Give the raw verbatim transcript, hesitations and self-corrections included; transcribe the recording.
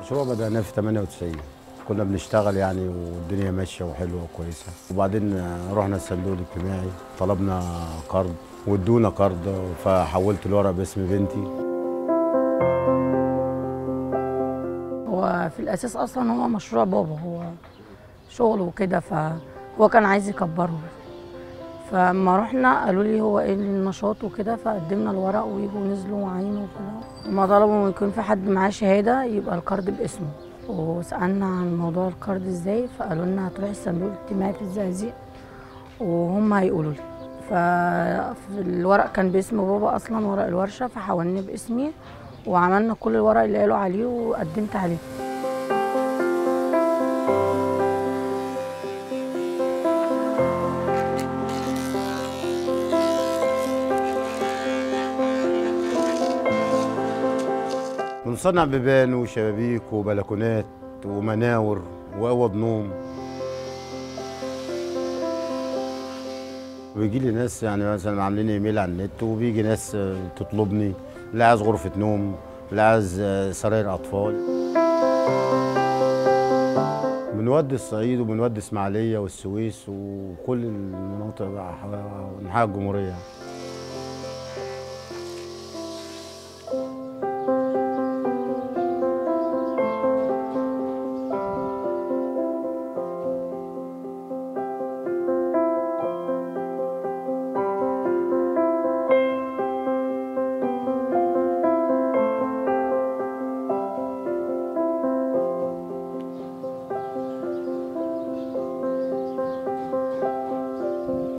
المشروع بدأناه في ثمانية وتسعين. كنا بنشتغل يعني والدنيا ماشيه وحلوه وكويسه، وبعدين رحنا الصندوق الاجتماعي طلبنا قرض وادونا قرض، فحولت الورق باسم بنتي. هو في الأساس أصلا هو مشروع بابا، هو شغل وكده، فهو كان عايز يكبره. فلما رحنا قالوا لي هو ايه النشاط وكده، فقدمنا الورق ويجوا نزلوا وعينوا وكده. هما طلبوا يكون في حد معاه شهاده يبقى القرض باسمه، وسألنا عن موضوع القرض ازاي، فقالوا لنا هتروحي الصندوق الاجتماعي في الزقازيق وهم هيقولوا لي. فالورق كان باسم بابا اصلا، ورق الورشه، فحولناه باسمي وعملنا كل الورق اللي قالوا عليه وقدمت عليه. بنصنع بيبان وشبابيك وبلكونات ومناور واوض نوم. ويجي لي ناس يعني مثلا عاملين ايميل على النت، وبيجي ناس تطلبني، اللي عايز غرفه نوم، اللي عايز سراير اطفال. بنودي الصعيد وبنودي اسماعيليه والسويس وكل المناطق انحاء الجمهوريه.